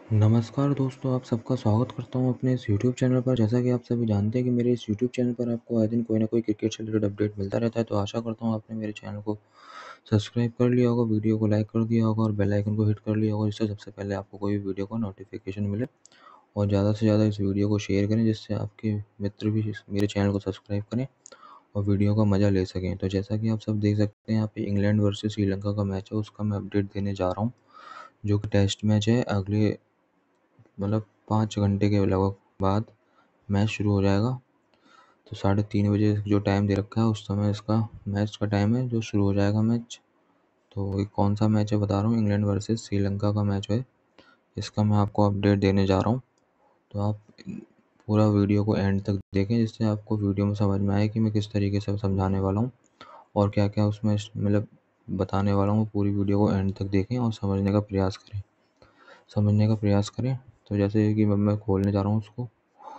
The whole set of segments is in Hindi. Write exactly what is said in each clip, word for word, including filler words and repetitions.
नमस्कार दोस्तों, आप सबका स्वागत करता हूँ अपने इस यूट्यूब चैनल पर। जैसा कि आप सभी जानते हैं कि मेरे इस यूट्यूब चैनल पर आपको आए दिन कोई ना कोई क्रिकेट से रिलेटेड अपडेट मिलता रहता है, तो आशा करता हूँ आपने मेरे चैनल को सब्सक्राइब कर लिया होगा, वीडियो को लाइक कर दिया होगा और बेल आइकन को हिट कर लिया होगा, जिससे सबसे पहले आपको कोई भी वीडियो का नोटिफिकेशन मिले। और ज़्यादा से ज़्यादा इस वीडियो को शेयर करें, जिससे आपके मित्र भी इस मेरे चैनल को सब्सक्राइब करें और वीडियो का मज़ा ले सकें। तो जैसा कि आप सब देख सकते हैं, यहाँ पे इंग्लैंड वर्सेस श्रीलंका का मैच है, उसका मैं अपडेट देने जा रहा हूँ, जो कि टेस्ट मैच है। अगले मतलब पाँच घंटे के लगभग बाद मैच शुरू हो जाएगा। तो साढ़े तीन बजे जो टाइम दे रखा है, उस समय इसका मैच का टाइम है जो शुरू हो जाएगा मैच। तो ये कौन सा मैच है बता रहा हूँ, इंग्लैंड वर्सेस श्रीलंका का मैच है। इसका मैं आपको अपडेट देने जा रहा हूँ, तो आप पूरा वीडियो को एंड तक देखें, जिससे आपको वीडियो में समझ में आए कि मैं किस तरीके से समझाने वाला हूँ और क्या क्या उसमें मतलब बताने वाला हूँ। पूरी वीडियो को एंड तक देखें और समझने का प्रयास करें समझने का प्रयास करें तो जैसे कि मैं खोलने जा रहा हूँ उसको।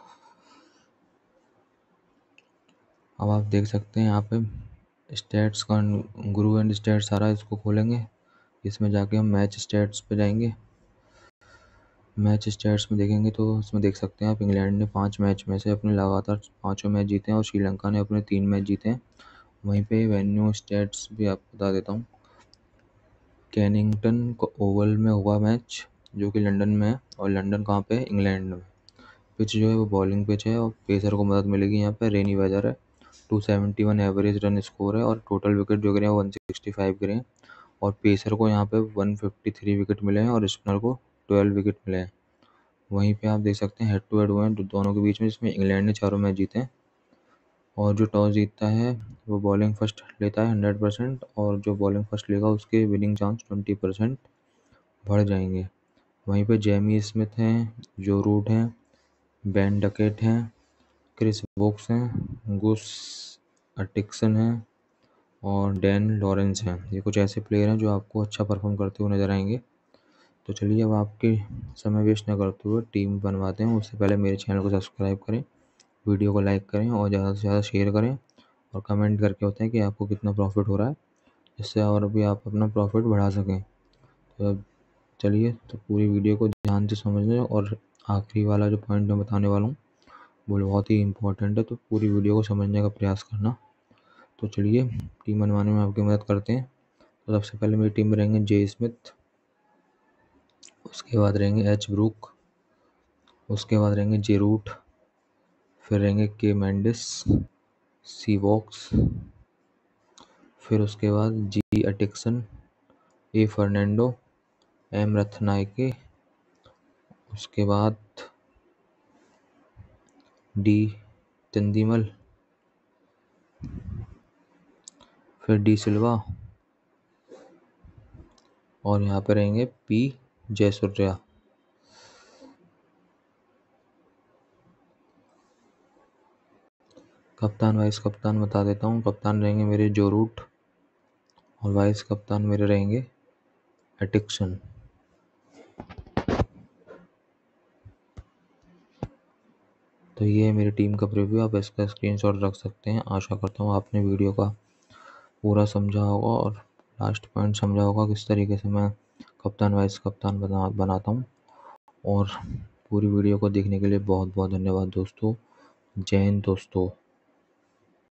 अब आप देख सकते हैं यहाँ पे स्टैट्स का गुरु एंड स्टैट्स सारा, इसको खोलेंगे। इसमें जाके हम मैच स्टैट्स पे जाएंगे। मैच स्टैट्स में देखेंगे तो इसमें देख सकते हैं आप, इंग्लैंड ने पाँच मैच में से अपने लगातार पाँचों मैच जीते हैं और श्रीलंका ने अपने तीन मैच जीते हैं। वहीं पे वेन्यू स्टैट्स भी आपको बता देता हूँ। कैनिंगटन ओवल में हुआ मैच, जो कि लंदन में है। और लंदन कहाँ पे है? इंग्लैंड में। पिच जो है वो बॉलिंग पिच है और पेसर को मदद मिलेगी। यहाँ पे रेनी वेदर है। Two seventy one average run score है और टोटल विकेट जो गिरे हैं वन सिक्सटी फाइव गिरे हैं। और पेसर को यहाँ पे वन फिफ्टी थ्री विकेट मिले हैं और स्पिनर को ट्वेल्व विकेट मिले हैं। वहीं पे आप देख सकते हैं हेड टू हेड हुए हैं दोनों के बीच में, जिसमें इंग्लैंड ने चारों मैच जीते हैं। और जो टॉस जीतता है वो बॉलिंग फर्स्ट लेता है हंड्रेड परसेंट, और जो बॉलिंग फर्स्ट लेगा उसके विनिंग चांस ट्वेंटी परसेंट बढ़ जाएंगे। वहीं पे जेमी स्मिथ हैं, जो रूट हैं, बेन डकेट हैं, क्रिस वोक्स हैं, गुस अटिक्सन हैं और डैन लॉरेंस हैं। ये कुछ ऐसे प्लेयर हैं जो आपको अच्छा परफॉर्म करते हुए नज़र आएंगे। तो चलिए, अब आपके समय वेस्ट न करते हुए टीम बनवाते हैं। उससे पहले मेरे चैनल को सब्सक्राइब करें, वीडियो को लाइक करें और ज़्यादा से ज़्यादा शेयर करें और कमेंट करके बताएं कि आपको कितना प्रॉफिट हो रहा है, जिससे और भी आप अपना प्रॉफिट बढ़ा सकें। तो अब चलिए, तो पूरी वीडियो को ध्यान से समझ लें। और आखिरी वाला जो पॉइंट मैं बताने वाला हूँ वो बहुत ही इम्पोर्टेंट है, तो पूरी वीडियो को समझने का प्रयास करना। तो चलिए, टीम बनवाने में आपकी मदद करते हैं। तो सबसे पहले मेरी टीम में रहेंगे जे स्मिथ, उसके बाद रहेंगे एच ब्रूक, उसके बाद रहेंगे जे रूट, फिर रहेंगे के मैंडिस, सी वॉक्स, फिर उसके बाद G Atkinson, A Fernando, M Ratnayake, उसके बाद डी चंदीमल, फिर डी सिल्वा, और यहाँ पे रहेंगे पी जयसूर्या। कप्तान वाइस कप्तान बता देता हूँ। कप्तान रहेंगे मेरे जो रूट और वाइस कप्तान मेरे रहेंगे एटिक्सन। तो ये है मेरी टीम का प्रीव्यू, आप इसका स्क्रीनशॉट रख सकते हैं। आशा करता हूँ आपने वीडियो का पूरा समझा होगा और लास्ट पॉइंट समझा होगा किस तरीके से मैं कप्तान वाइस कप्तान बना बनाता हूँ। और पूरी वीडियो को देखने के लिए बहुत बहुत धन्यवाद दोस्तों। जय हिंद दोस्तों।